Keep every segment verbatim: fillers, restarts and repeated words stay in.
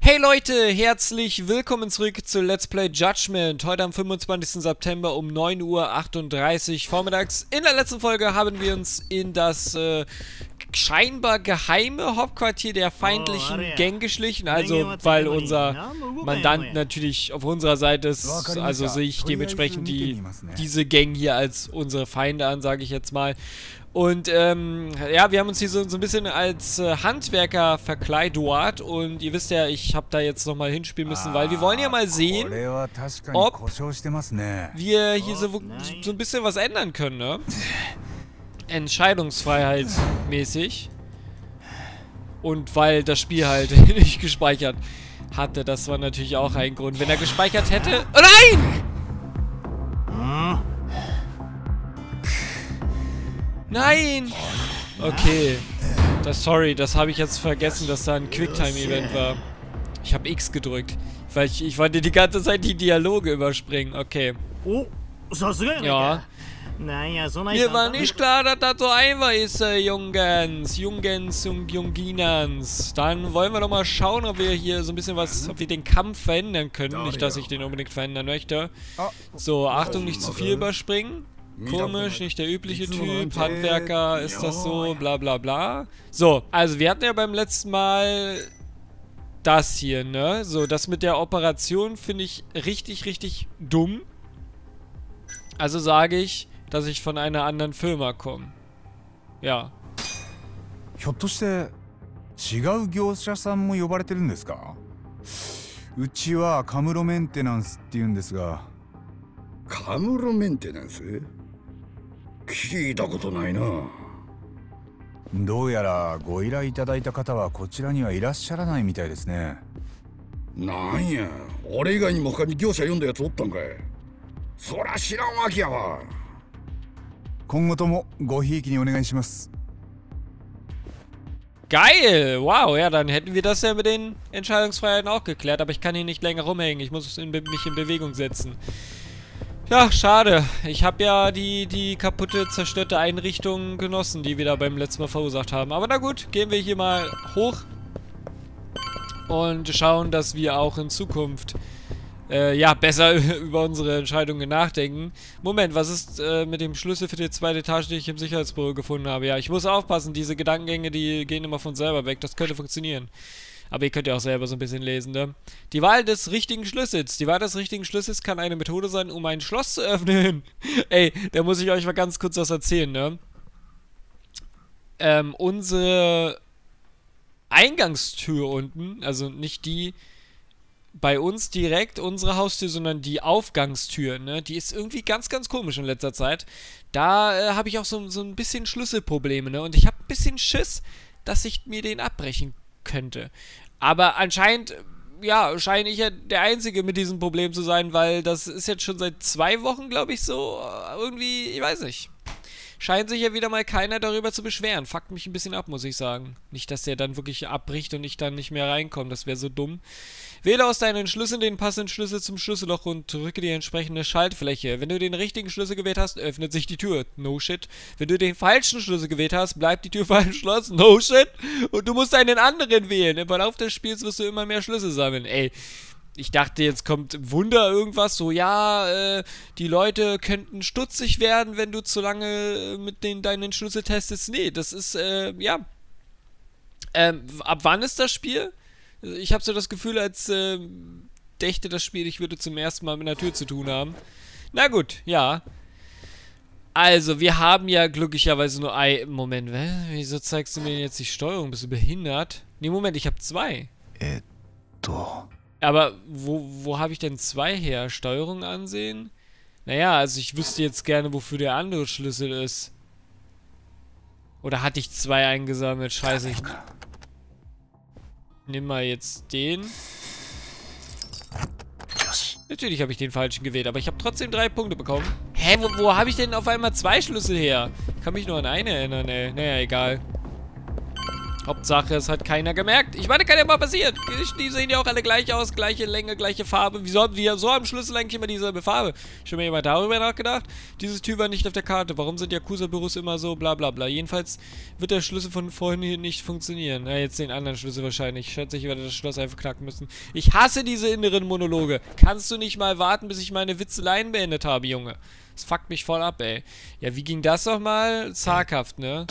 Hey Leute, herzlich willkommen zurück zu Let's Play Judgment. Heute am fünfundzwanzigsten September um neun Uhr achtunddreißig vormittags. In der letzten Folge haben wir uns in das äh, scheinbar geheime Hauptquartier der feindlichen Gang geschlichen. Also, weil unser Mandant natürlich auf unserer Seite ist. Also sehe ich dementsprechend die, diese Gang hier als unsere Feinde an, sage ich jetzt mal. Und, ähm, ja, wir haben uns hier so, so ein bisschen als äh, Handwerker verkleidet und ihr wisst ja, ich habe da jetzt nochmal hinspielen müssen, weil wir wollen ja mal sehen, ob wir hier so, so ein bisschen was ändern können, ne? Entscheidungsfreiheit mäßig. Und weil das Spiel halt nicht gespeichert hatte, das war natürlich auch ein Grund. Wenn er gespeichert hätte... Oh nein! Nein! Okay. Das, sorry, das habe ich jetzt vergessen, dass da ein Quicktime-Event war. Ich habe X gedrückt. Weil ich, ich wollte die ganze Zeit die Dialoge überspringen. Okay. Ja. Mir war nicht klar, dass das so einfach ist, äh, Jungens. Jungens und Junginans. Dann wollen wir doch mal schauen, ob wir hier so ein bisschen was, ob wir den Kampf verändern können. Nicht, dass ich den unbedingt verändern möchte. So, Achtung, nicht zu viel überspringen. Komisch, nicht der übliche Typ, Handwerker, ist das so, bla bla bla. So, also wir hatten ja beim letzten Mal das hier, ne? So, das mit der Operation finde ich richtig, richtig dumm. Also sage ich, dass ich von einer anderen Firma komme. Ja. ひょっとして違う業者さんも呼ばれてるんですか? うちはカムロメンテナンスって言うんですが。カムロメンテナンス? 聞いたことないな。どうやらご依頼いただいた方はこちらにはいらっしゃらないみたいですね。なんや、俺以外にも他に業者呼んだやつおったんかい。そら知らんわけやわ。今後ともごひいきにお願いします。 Geil! Wow, ja, dann hätten wir das ja mit den Entscheidungsfreiheiten auch geklärt, aber ich kann hier nicht länger rumhängen. Ich muss in, mich in Bewegung setzen. Ja, schade. Ich habe ja die, die kaputte, zerstörte Einrichtung genossen, die wir da beim letzten Mal verursacht haben. Aber na gut, gehen wir hier mal hoch und schauen, dass wir auch in Zukunft äh, ja, besser über unsere Entscheidungen nachdenken. Moment, was ist äh, mit dem Schlüssel für die zweite Etage, die ich im Sicherheitsbüro gefunden habe? Ja, ich muss aufpassen, diese Gedankengänge, die gehen immer von selber weg. Das könnte funktionieren. Aber ihr könnt ja auch selber so ein bisschen lesen, ne? Die Wahl des richtigen Schlüssels. Die Wahl des richtigen Schlüssels kann eine Methode sein, um ein Schloss zu öffnen. Ey, da muss ich euch mal ganz kurz was erzählen, ne? Ähm, unsere Eingangstür unten, also nicht die bei uns direkt, unsere Haustür, sondern die Aufgangstür, ne? Die ist irgendwie ganz, ganz komisch in letzter Zeit. Da äh, habe ich auch so, so ein bisschen Schlüsselprobleme, ne? Und ich habe ein bisschen Schiss, dass ich mir den abbrechen könnte. Aber anscheinend, ja, scheine ich ja der Einzige mit diesem Problem zu sein, weil das ist jetzt schon seit zwei Wochen, glaube ich, so, irgendwie, ich weiß nicht. Scheint sich ja wieder mal keiner darüber zu beschweren. Fuckt mich ein bisschen ab, muss ich sagen. Nicht, dass der dann wirklich abbricht und ich dann nicht mehr reinkomme. Das wäre so dumm. Wähle aus deinen Schlüsseln den passenden Schlüssel zum Schlüsselloch und drücke die entsprechende Schaltfläche. Wenn du den richtigen Schlüssel gewählt hast, öffnet sich die Tür. No shit. Wenn du den falschen Schlüssel gewählt hast, bleibt die Tür verschlossen. No shit. Und du musst einen anderen wählen. Im Verlauf des Spiels wirst du immer mehr Schlüssel sammeln. Ey. Ich dachte, jetzt kommt Wunder irgendwas, so, ja, äh, die Leute könnten stutzig werden, wenn du zu lange mit den, deinen Schlüssel testest. Nee, das ist, äh, ja. Ähm, ab wann ist das Spiel? Ich habe so das Gefühl, als, äh, dächte das Spiel, ich würde zum ersten Mal mit einer Tür zu tun haben. Na gut, ja. Also, wir haben ja glücklicherweise nur ein... Moment, wieso zeigst du mir jetzt die Steuerung? Bist du behindert? Nee, Moment, ich habe zwei. Äh, doch. Aber wo, wo habe ich denn zwei her? Steuerung ansehen? Naja, also ich wüsste jetzt gerne, wofür der andere Schlüssel ist. Oder hatte ich zwei eingesammelt? Scheiße, ich nimm mal jetzt den. Natürlich habe ich den falschen gewählt, aber ich habe trotzdem drei Punkte bekommen. Hä, wo, wo habe ich denn auf einmal zwei Schlüssel her? Ich kann mich nur an einen erinnern, ey. Naja, egal. Hauptsache, es hat keiner gemerkt. Ich meine, kann ja mal passieren. Die sehen ja auch alle gleich aus. Gleiche Länge, gleiche Farbe. Wieso haben die so am Schlüssel eigentlich immer dieselbe Farbe? Schon mal jemand darüber nachgedacht? Dieses Typ war nicht auf der Karte. Warum sind Yakuza-Büros immer so bla bla bla? Jedenfalls wird der Schlüssel von vorhin hier nicht funktionieren. Ja, jetzt den anderen Schlüssel wahrscheinlich. Ich schätze, ich werde das Schloss einfach knacken müssen. Ich hasse diese inneren Monologe. Kannst du nicht mal warten, bis ich meine Witzeleien beendet habe, Junge? Das fuckt mich voll ab, ey. Ja, wie ging das nochmal? Zaghaft, ne?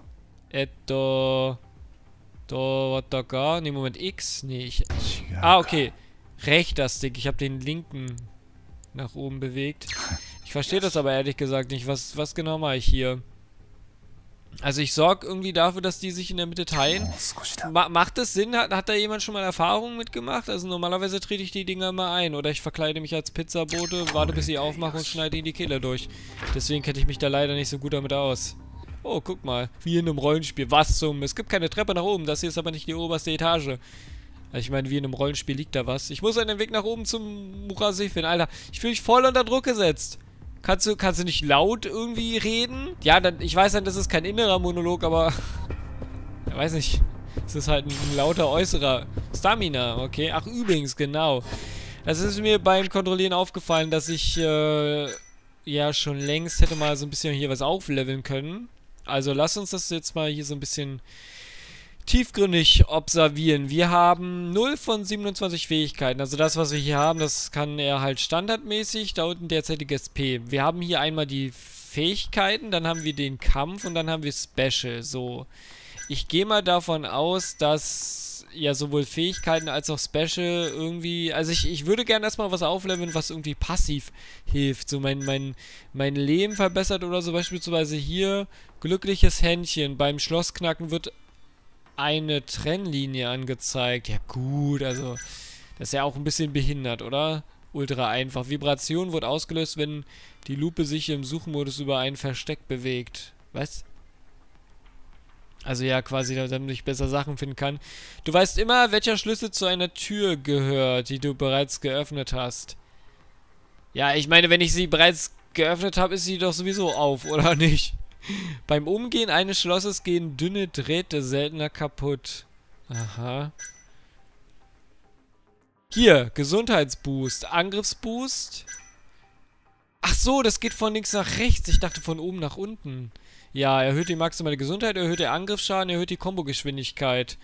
Etto... Do, da, gar. Ne, Moment, X. Nee, ich... Ah, okay. Rechter Stick. Ich habe den linken nach oben bewegt. Ich verstehe das aber ehrlich gesagt nicht. Was, was genau mache ich hier? Also ich sorge irgendwie dafür, dass die sich in der Mitte teilen. Ma macht das Sinn? Hat, hat da jemand schon mal Erfahrungen mitgemacht? Also normalerweise trete ich die Dinger mal ein. Oder ich verkleide mich als Pizzabote, warte bis sie aufmachen und schneide ihnen die Kehle durch. Deswegen kenne ich mich da leider nicht so gut damit aus. Oh, guck mal. Wie in einem Rollenspiel. Was zum... Es gibt keine Treppe nach oben. Das hier ist aber nicht die oberste Etage. Also ich meine, wie in einem Rollenspiel liegt da was. Ich muss einen Weg nach oben zum Murase finden. Alter, ich fühle mich voll unter Druck gesetzt. Kannst du, kannst du nicht laut irgendwie reden? Ja, dann, ich weiß dann, das ist kein innerer Monolog, aber... Ich weiß nicht. Es ist halt ein, ein lauter äußerer Stamina, okay? Ach, übrigens, genau. Das ist mir beim Kontrollieren aufgefallen, dass ich, äh... ja, schon längst hätte mal so ein bisschen hier was aufleveln können. Also lass uns das jetzt mal hier so ein bisschen tiefgründig observieren. Wir haben null von siebenundzwanzig Fähigkeiten. Also das, was wir hier haben, das kann er halt standardmäßig. Da unten derzeitig S P. Wir haben hier einmal die Fähigkeiten, dann haben wir den Kampf und dann haben wir Special. So. Ich gehe mal davon aus, dass ja sowohl Fähigkeiten als auch Special irgendwie... Also ich, ich würde gerne erstmal was aufleveln, was irgendwie passiv hilft. So mein, mein, mein Leben verbessert oder so. Beispielsweise hier glückliches Händchen. Beim Schlossknacken wird eine Trennlinie angezeigt. Ja gut, also das ist ja auch ein bisschen behindert, oder? Ultra einfach. Vibration wird ausgelöst, wenn die Lupe sich im Suchmodus über ein Versteck bewegt. Was? Also ja, quasi, damit ich besser Sachen finden kann. Du weißt immer, welcher Schlüssel zu einer Tür gehört, die du bereits geöffnet hast. Ja, ich meine, wenn ich sie bereits geöffnet habe, ist sie doch sowieso auf, oder nicht? Beim Umgehen eines Schlosses gehen dünne Drähte seltener kaputt. Aha. Hier, Gesundheitsboost, Angriffsboost. Ach so, das geht von links nach rechts. Ich dachte von oben nach unten. Ja, erhöht die maximale Gesundheit, erhöht den Angriffsschaden, erhöht die Kombogeschwindigkeit.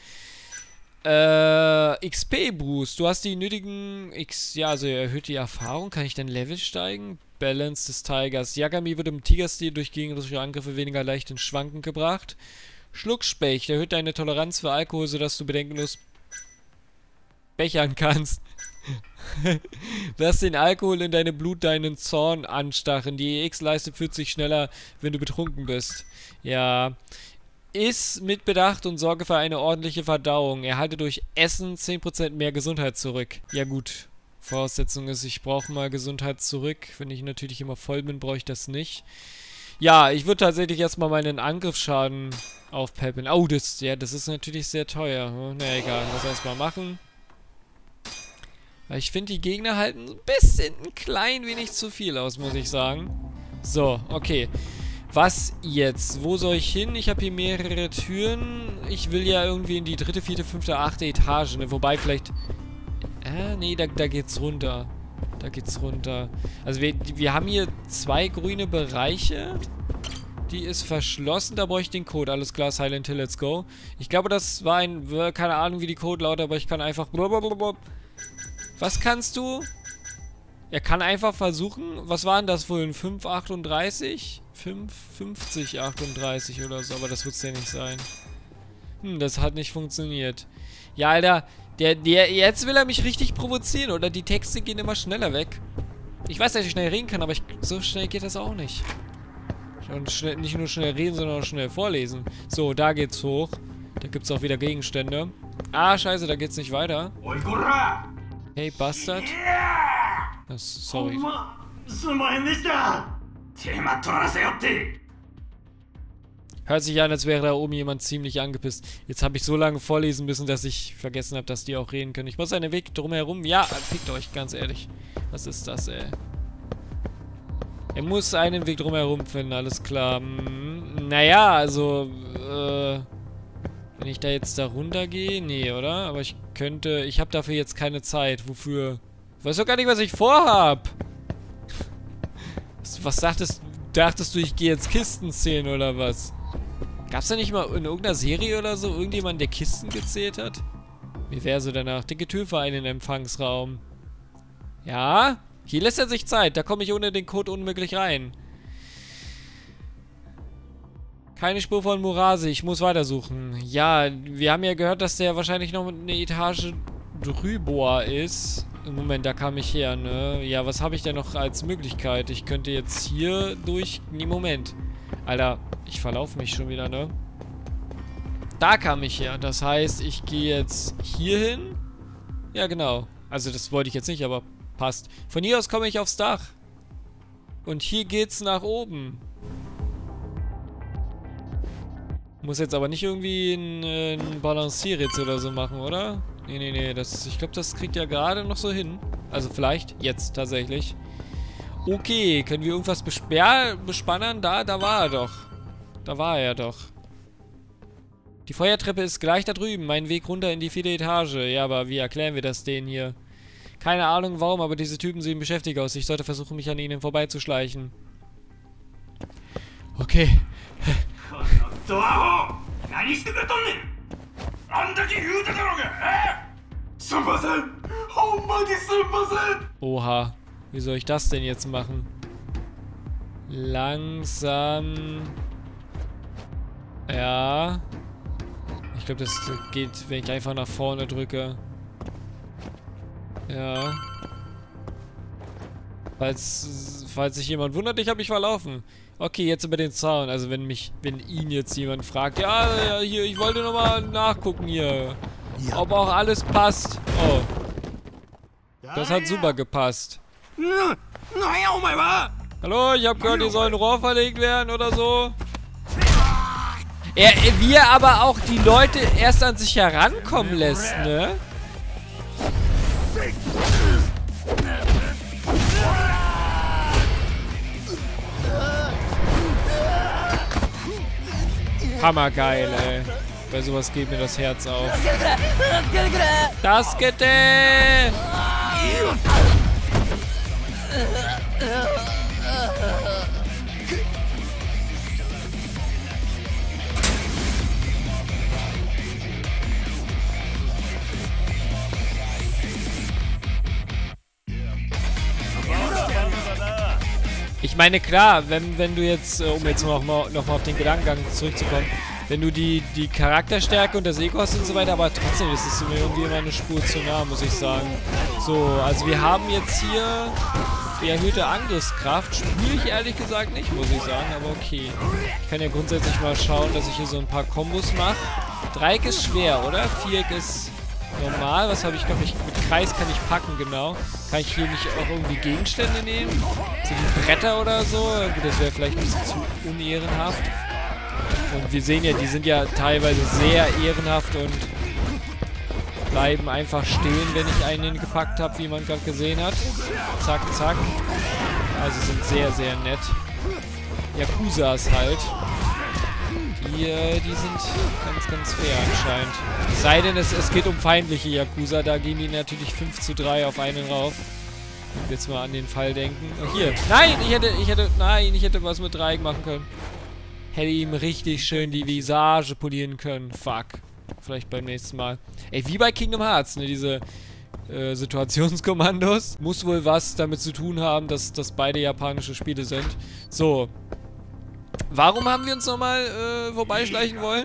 Äh, X P-Boost. Du hast die nötigen X... Ja, also erhöht die Erfahrung. Kann ich dann Level steigen? Balance des Tigers. Yagami wird im Tigerstil durch gegnerische Angriffe weniger leicht ins Schwanken gebracht. Schluckspecht. Erhöht deine Toleranz für Alkohol, sodass du bedenkenlos bechern kannst. Lass den Alkohol in deine Blut deinen Zorn anstachen. Die E X-Leiste fühlt sich schneller, wenn du betrunken bist. Ja. Iss mit Bedacht und sorge für eine ordentliche Verdauung. Erhalte durch Essen zehn Prozent mehr Gesundheit zurück. Ja gut. Voraussetzung ist, ich brauche mal Gesundheit zurück. Wenn ich natürlich immer voll bin, brauche ich das nicht. Ja, ich würde tatsächlich erstmal meinen Angriffsschaden aufpeppeln. Oh, das, ja, das ist natürlich sehr teuer. Na egal, lass erstmal machen. Weil ich finde, die Gegner halten ein bisschen, ein klein wenig zu viel aus, muss ich sagen. So, okay. Was jetzt? Wo soll ich hin? Ich habe hier mehrere Türen. Ich will ja irgendwie in die dritte, vierte, fünfte, achte Etage, ne? Wobei vielleicht... Ah, nee, da, da geht's runter. Da geht's runter. Also wir, wir haben hier zwei grüne Bereiche. Die ist verschlossen. Da brauche ich den Code. Alles klar, Silent Hill, let's go. Ich glaube, das war ein... Keine Ahnung, wie die Code lautet, aber ich kann einfach... Blablabla. Was kannst du? Er kann einfach versuchen... Was waren das wohl? fünf achtunddreißig? fünf fünfzig achtunddreißig oder so. Aber das wird es ja nicht sein. Hm, das hat nicht funktioniert. Ja, Alter... Der, der, jetzt will er mich richtig provozieren, oder? Die Texte gehen immer schneller weg. Ich weiß, dass ich schnell reden kann, aber ich, so schnell geht das auch nicht. Und schnell, nicht nur schnell reden, sondern auch schnell vorlesen. So, da geht's hoch. Da gibt's auch wieder Gegenstände. Ah, scheiße, da geht's nicht weiter. Hey, Bastard. Oh, sorry. Hört sich an, als wäre da oben jemand ziemlich angepisst. Jetzt habe ich so lange vorlesen müssen, dass ich vergessen habe, dass die auch reden können. Ich muss einen Weg drumherum... Ja, fickt euch, ganz ehrlich. Was ist das, ey? Er muss einen Weg drumherum finden, alles klar. Hm, naja, also... Äh, Wenn ich da jetzt da runter gehe? Nee, oder? Aber ich könnte... Ich habe dafür jetzt keine Zeit. Wofür? Ich weiß doch gar nicht, was ich vorhab. Was, was dachtest, dachtest du, ich gehe jetzt Kisten zählen oder was? Gab's da nicht mal in irgendeiner Serie oder so irgendjemand, der Kisten gezählt hat? Wie wäre so danach? Dicke Tür für einen Empfangsraum. Ja? Hier lässt er sich Zeit. Da komme ich ohne den Code unmöglich rein. Keine Spur von Murasi. Ich muss weitersuchen. Ja, wir haben ja gehört, dass der wahrscheinlich noch eine Etage drüber ist. Moment, da kam ich her, ne? Ja, was habe ich denn noch als Möglichkeit? Ich könnte jetzt hier durch... Nee, Moment. Alter, ich verlaufe mich schon wieder, ne? Da kam ich her. Das heißt, ich gehe jetzt hier hin. Ja, genau. Also, das wollte ich jetzt nicht, aber passt. Von hier aus komme ich aufs Dach. Und hier geht's nach oben. Muss jetzt aber nicht irgendwie ein, ein Balancierrätsel oder so machen, oder? Nee, nee, nee. Das, ich glaube, das kriegt ja gerade noch so hin. Also vielleicht jetzt tatsächlich. Okay, können wir irgendwas besperr bespannen? Da, da war er doch. Da war er doch. Die Feuertreppe ist gleich da drüben. Mein Weg runter in die vierte Etage. Ja, aber wie erklären wir das denen hier? Keine Ahnung warum, aber diese Typen sehen beschäftigt aus. Ich sollte versuchen, mich an ihnen vorbeizuschleichen. Okay. Oha. Wie soll ich das denn jetzt machen? Langsam. Ja. Ich glaube, das geht, wenn ich einfach nach vorne drücke. Ja. Falls, falls sich jemand wundert, ich habe mich verlaufen. Okay, jetzt über den Zaun. Also wenn mich, wenn ihn jetzt jemand fragt, ja, ja hier, ich wollte nochmal nachgucken hier. Ja. Ob auch alles passt. Oh. Das hat super gepasst. Hallo, ich habe gehört, hier soll ein Rohr verlegt werden oder so. Er, wie er aber auch die Leute erst an sich herankommen lässt, ne? Hammergeil, ey. Bei sowas geht mir das Herz auf. Das geht ey! Ich meine, klar, wenn, wenn du jetzt, um jetzt noch mal, noch mal auf den Gedankengang zurückzukommen, wenn du die, die Charakterstärke und das Ego hast und so weiter, aber trotzdem ist es mir irgendwie immer eine Spur zu nah, muss ich sagen. So, also wir haben jetzt hier die erhöhte Angriffskraft, spüre ich ehrlich gesagt nicht, muss ich sagen, aber okay. Ich kann ja grundsätzlich mal schauen, dass ich hier so ein paar Kombos mache. Dreieck ist schwer, oder? Viereck ist normal. Was habe ich noch? Ich, mit Kreis kann ich packen, genau. Kann ich hier nicht auch irgendwie Gegenstände nehmen? So wie Bretter oder so? Gut, das wäre vielleicht ein bisschen zu unehrenhaft. Und wir sehen ja, die sind ja teilweise sehr ehrenhaft und bleiben einfach stehen, wenn ich einen gepackt habe, wie man gerade gesehen hat. Zack, zack. Also sind sehr, sehr nett. Yakuzas halt. Die, äh, die sind ganz, ganz fair anscheinend. Es sei denn, es, es geht um feindliche Yakuza, da gehen die natürlich fünf zu drei auf einen rauf. Und jetzt mal an den Fall denken. Oh, hier. Nein, ich hätte, ich hätte, nein, ich hätte was mit Dreieck machen können. Hätte ihm richtig schön die Visage polieren können. Fuck. Vielleicht beim nächsten Mal. Ey, wie bei Kingdom Hearts, ne, diese äh, Situationskommandos. Muss wohl was damit zu tun haben, dass das beide japanische Spiele sind. So. Warum haben wir uns nochmal äh, vorbeischleichen wollen?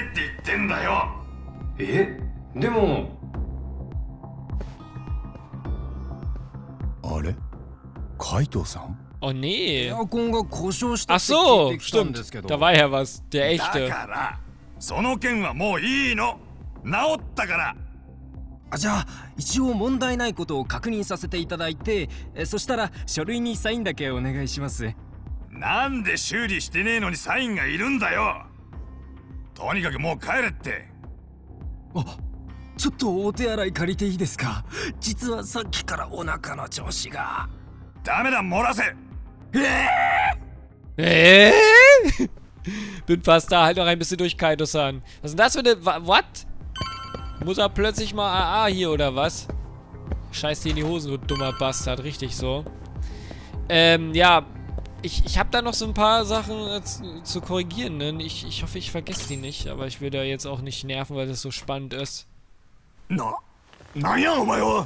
Kaito-san? Oh nee. Ach so, stimmt. Da war ja was. Der echte. その件はもういいの。治ったから。 じゃあ一応問題ないことを確認させていただいて、そしたら書類にサインだけお願いします。 なんで修理してねえのにサインがいるんだよ。とにかくもう帰れって。 あ、ちょっとお手洗い借りていいですか。実はさっきからお腹の調子が。 ダメだ、漏らせ。 ええー Bin fast da, halt noch ein bisschen durch, Kaito-san. Was ist denn das für eine... What? Muss er plötzlich mal A A hier, oder was? Scheiß dir in die Hosen, du dummer Bastard. Richtig so. Ähm, ja. Ich, ich habe da noch so ein paar Sachen äh, zu, zu korrigieren, ne? Ich, ich hoffe, ich vergesse die nicht. Aber ich will da jetzt auch nicht nerven, weil das so spannend ist. Na...なんやお前は。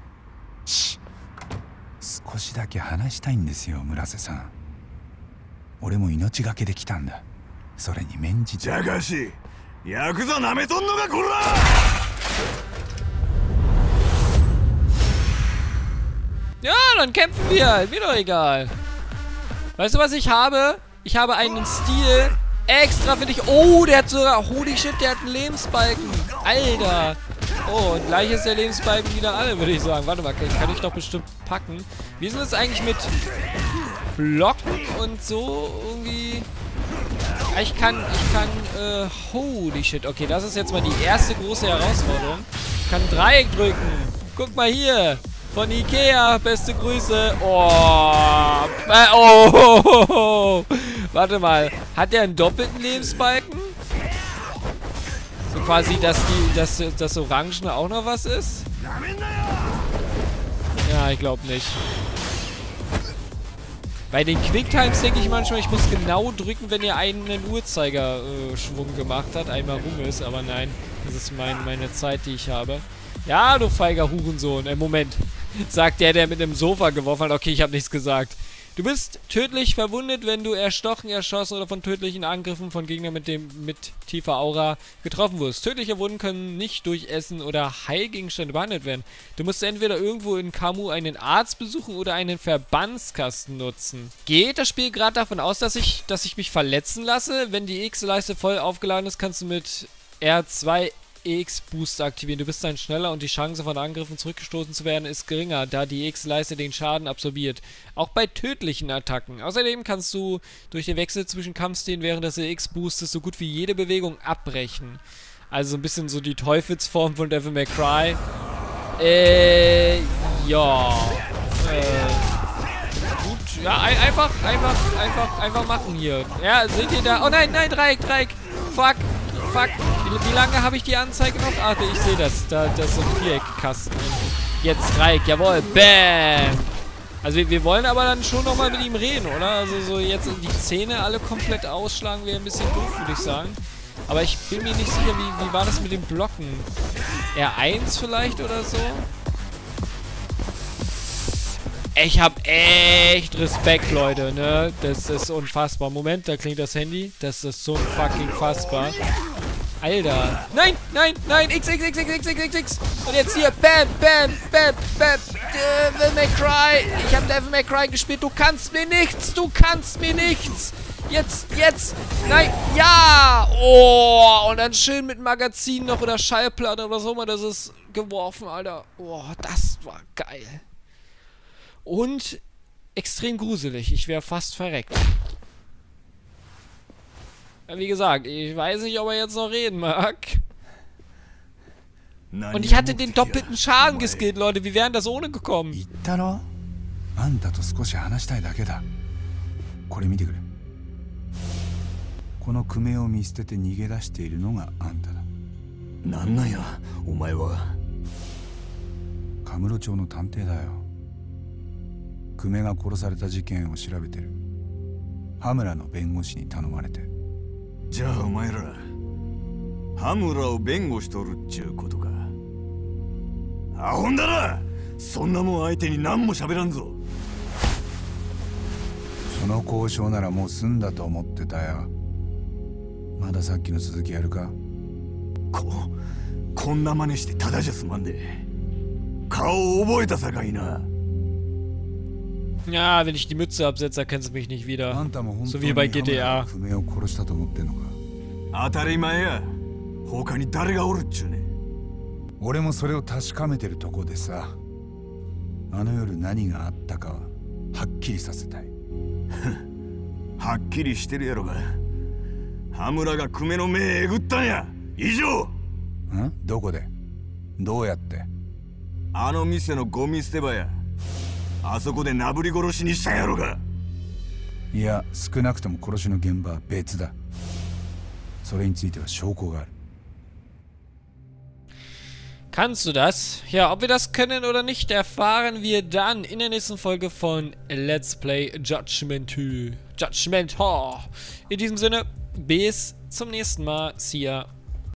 少しだけ話したいんですよ、村瀬さん。俺も命がけで来たんだ。それに免じて。 じゃがし、ヤクザなめとんのかこら。 Ja, dann kämpfen wir halt. Mir doch egal. Weißt du, was ich habe? Ich habe einen Stil extra für dich. Oh, der hat sogar... Holy shit, der hat einen Lebensbalken. Alter. Oh, und gleich ist der Lebensbalken wieder alle, würde ich sagen. Warte mal, ich kann dich doch bestimmt packen. Wie ist das eigentlich mit Blocken und so irgendwie? Ich kann, ich kann, äh, holy shit. Okay, das ist jetzt mal die erste große Herausforderung. Ich kann Dreieck drücken. Guck mal hier. Von Ikea. Beste Grüße. Oh. Äh, oh. Oh, oh, oh. Warte mal. Hat der einen doppelten Lebensbalken? So quasi, dass die, dass das Orangene auch noch was ist? Ja, ich glaube nicht. Bei den Quicktimes denke ich manchmal, ich muss genau drücken, wenn ihr einen Uhrzeigerschwung äh, gemacht hat, einmal rum ist, aber nein, das ist mein, meine Zeit, die ich habe. Ja, du feiger Hurensohn. Äh, Moment. Sagt der, der mit dem Sofa geworfen hat. Okay, ich habe nichts gesagt. Du bist tödlich verwundet, wenn du erstochen, erschossen oder von tödlichen Angriffen von Gegnern mit dem mit tiefer Aura getroffen wurdest. Tödliche Wunden können nicht durch Essen oder Heilgegenstände behandelt werden. Du musst entweder irgendwo in Kamu einen Arzt besuchen oder einen Verbandskasten nutzen. Geht das Spiel gerade davon aus, dass ich, dass ich mich verletzen lasse? Wenn die X-Leiste voll aufgeladen ist, kannst du mit R zwei E X-Booster aktivieren. Du bist dann schneller und die Chance von Angriffen zurückgestoßen zu werden ist geringer, da die X-Leiste den Schaden absorbiert. Auch bei tödlichen Attacken. Außerdem kannst du durch den Wechsel zwischen Kampfstilen während des E X-Boosters so gut wie jede Bewegung abbrechen. Also so ein bisschen so die Teufelsform von Devil May Cry. Äh, ja. Äh, gut. Ja, ein, einfach, einfach, einfach, einfach machen hier. Ja, seht ihr da? Oh nein, nein, Dreieck, Dreieck. Fuck. Fuck. Wie, wie lange habe ich die Anzeige noch? Ah, ich sehe das. Da, das ist so ein Viereckkasten. Jetzt Dreieck. Jawohl. Bam. Also wir, wir wollen aber dann schon nochmal mit ihm reden, oder? Also so jetzt die Zähne alle komplett ausschlagen wäre ein bisschen doof, würde ich sagen. Aber ich bin mir nicht sicher, wie, wie war das mit dem Blocken? R eins vielleicht oder so? Ich hab echt Respekt, Leute, ne? Das ist unfassbar. Moment, da klingt das Handy. Das ist so fucking fassbar. Alter. Nein, nein, nein. X, X, X, X, X, X, X, X. Und jetzt hier. Bam, bam, bam, bam. Devil May Cry. Ich hab Devil May Cry gespielt. Du kannst mir nichts. Du kannst mir nichts. Jetzt, jetzt. Nein, ja. Oh, und dann schön mit Magazin noch oder Schallplatte oder so immer. Das ist geworfen, Alter. Oh, das war geil. Und extrem gruselig. Ich wäre fast verreckt. Ja, wie gesagt, ich weiß nicht, ob er jetzt noch reden mag. Und ich hatte den doppelten Schaden geskillt, Leute. Wie wären das ohne gekommen? じゃあお前ら羽村を弁護しとるっちゅうことか。アホんだな。そんなもん相手に何も喋らんぞ。 その交渉ならもう済んだと思ってたよ。まださっきの続きやるか？ ここんな真似してただじゃ済まんで。顔を覚えたさかいな。 Ja, wenn ich die Mütze absetze, erkennst du mich nicht wieder. So wie bei G T A. 当たり前や。他に誰がおるっちゅうね。 俺もそれを確かめてるとこでさ。あの夜何があったかははっきりさせたい。 はっきりしてるやろが。羽村が久米の目えぐったんや。以上。 ん？どこで？どうやって？ あの店のゴミ捨て場や。あそこでなぶり殺しにしたやろが。 いや、少なくとも殺しの現場は別だ。それについては証拠がある。 Kannst du das? Ja, ob wir das können oder nicht, erfahren wir dann in der nächsten Folge von Let's Play Judgment Judgment In diesem Sinne, bis zum nächsten Mal. See ya.